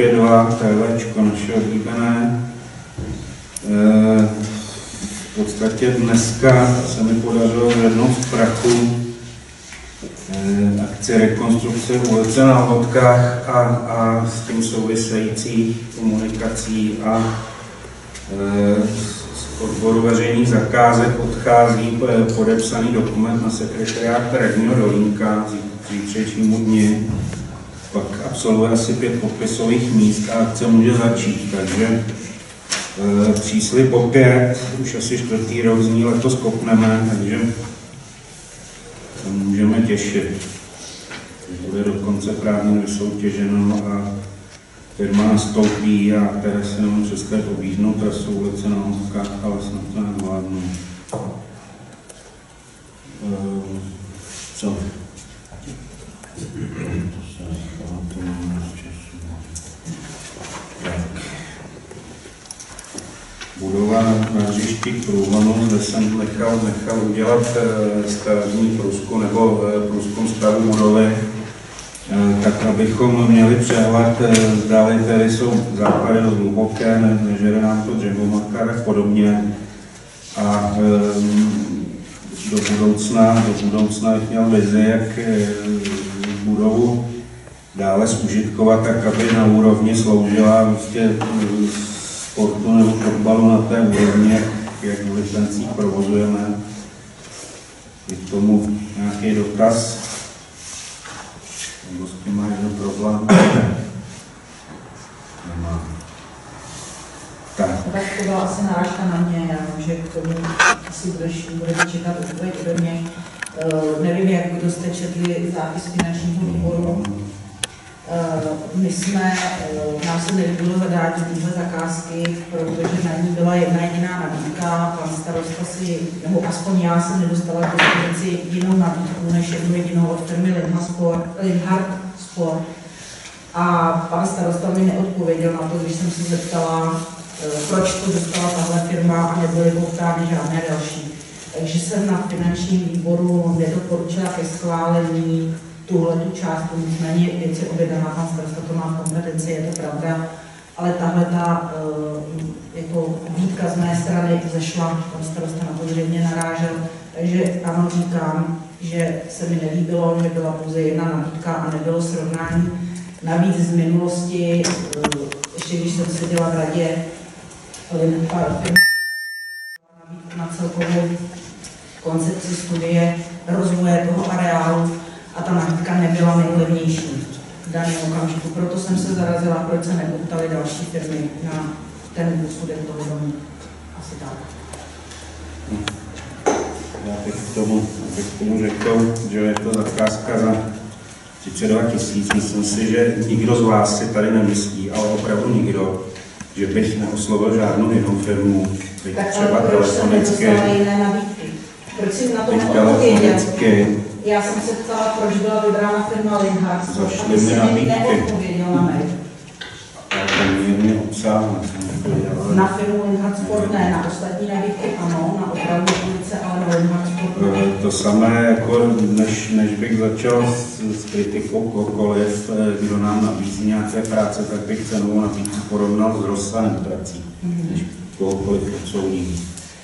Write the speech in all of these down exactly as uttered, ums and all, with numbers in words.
opět dva, téhlečko naše oblíbené. E, v podstatě dneska se mi podařilo zvednout z prachu e, akci rekonstrukce ulice na Lhotkách a, a s tím související komunikací a e, z odboru veřejných zakázek odchází podepsaný dokument na sekretariát radního Dolínka k zítřejšímu dni. Pak absolvuje asi pět podpisových míst a akce může začít, takže e, příslib opět, už asi čtvrtý rok z ní letos kopneme, takže se můžeme těšit. Bude dokonce právně vysoutěženo a firma nastoupí a které se nám české pobížnou trasu ulice na Lhotkách, ale snad to nevládnou. E, co? Budova na hřišti k průhonu, kde jsem nechal, nechal udělat stavební průzkum nebo průzkum stavu budovy, tak abychom měli přehled, zdále tady jsou základy dost hluboké, ne, nežere nám to dřevomakar a podobně. A do budoucna, do budoucna bych měl vizi, jak budovu dále zužitkovat, tak aby na úrovni sloužila vlastně sportu nebo fotbalu na té úrovni, jak, jak v licencích provozujeme. Je k tomu nějaký dotaz? Nebo s tím má jeden problém? Nemá. Tak. Tak to byla asi narážka na mě, já vím, že k tomu asi budeš, budete čekat odpověď ode mě. Uh, nevím, jak kdo jste četli zápis finančního výboru. Uh, my jsme, uh, nám se nelíbilo zadání téhle zakázky, protože na ní byla jedna jediná nabídka, pan starosta si, nebo aspoň já jsem nedostala k dispozici jinou nabídku než jednu jedinou od firmy Linhart Sport. A pan starosta mi neodpověděl na to, když jsem se zeptala, uh, proč to dostala tahle firma a nebyly poptány žádné další. Takže jsem na finančním výboru nedoporučila ke schválení tuhle tu částku, nicméně věc je objednaná, pan starosta to má v kompetenci, je to pravda, ale tahle ta jako výtka z mé strany zešla, pan starosta na to zřejmě narážel, takže ano, říkám, že se mi nelíbilo, že byla pouze jedna nabídka a nebylo srovnání. Navíc z minulosti, ještě když jsem seděla v radě, na celkovou koncepci studie rozvoje toho areálu a ta nabídka nebyla nejlevnější v daném okamžiku. Proto jsem se zarazila, proč se nepoptaly další firmy na ten posudek toho domu. Asi tak. Já bych k tomu, bych k tomu řekl, že je to zakázka za třicet dva tisíc. Myslím si, že nikdo z vás si tady nemyslí, ale opravdu nikdo, že bych neoslovil žádnou jinou firmu. Tak třeba proč jsem nedostala jiné nabídky? Proč jsi na to neodpověděl? Já jsem se ptala, proč byla vybrána firma Linhart, a ty jsi mi neodpověděl na mail. A to mírně obsáhne. Na firmu Linhart Sport ne, na ostatní nabídky ano, na opravu ulice, ale na Linhart Sport ne. To samé, jako než, než bych začal s, s kritikou kohokoliv, kdo nám nabízí nějaké práce, tak bych cenovou nabídku porovnal s rozsahem prací, mm-hmm. než kohokoliv odsoudí.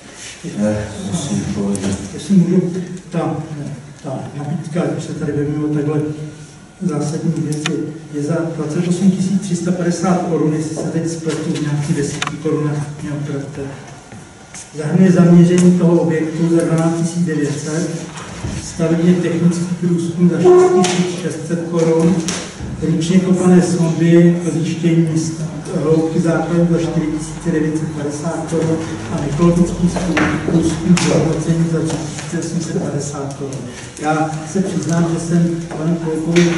Jestli můžu, ta, ta nabídka, když se tady bavíme o takhle zásadní věci, je za dvacet osm tisíc tři sta padesát korun, jestli se teď spletu v nějakých deseti korunách mě opravte. Zahrnuje zaměření toho objektu za dvanáct tisíc devět set, stavebně technický průzkum za šest tisíc šest set korun, ručně kopané sondy, zjištění hloubky základu za čtyři tisíce devět set padesát korun a ekologický průzkum zhodnocení za tři tisíce osm set padesát korun. Já se přiznám, že jsem panu Kolkovi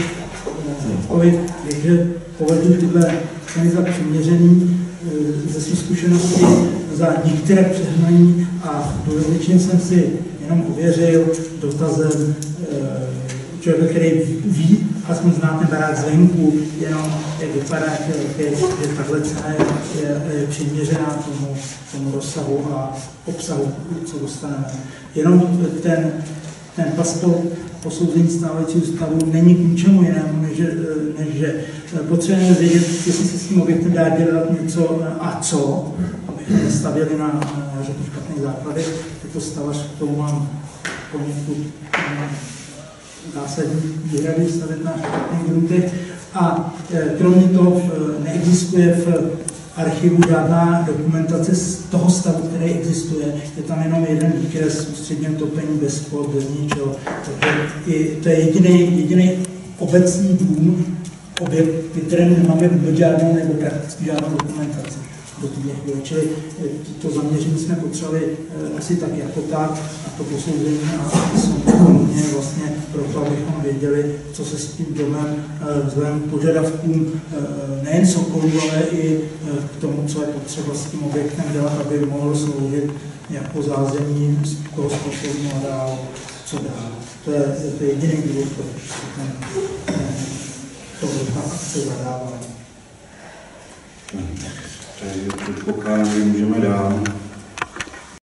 že považuji tyhle ceny za přiměřený ze svých zkušeností za některé přehnaní a dodatečně jsem si jenom ověřil dotazem člověka, který ví, aspoň zná ten barák zvenku, jenom jak vypadá, že tahle cena je, je, je přiměřená tomu, tomu rozsahu a obsahu, co dostaneme. Jenom ten ten pasport posouzení stávajícího stavu není k ničemu jinému, než, než že potřebujeme vědět, jestli se s tím objektem dá dělat něco a co, abychom nestavěli na, na řeknu, špatných základech. Jako stavař k tomu mám poněkud zásadní výhrady stavět na špatných gruntech. A kromě toho neexistuje v archivu žádná dokumentace z toho stavu, který existuje. Je tam jenom jeden výkres ústředního topení bez spod, bez ničeho. Takže i, to je jediný, jediný obecný dům, objekt, kterém nemáme vůbec žádnou nebo prakticky žádnou dokumentaci. Čili to zaměření jsme potřebovali asi tak jako tak, a to posouzení a samozřejmě vlastně proto, abychom věděli, co se s tím domem vzhledem k požadavkům nejen Sokolů, ale i k tomu, co je potřeba s tím objektem dělat, aby mohl sloužit jako zázemí z toho způsobu a dál, co dál. To je, to je jediný důvod, proč to ta akce zadává. Takže předpokládám, že můžeme dál.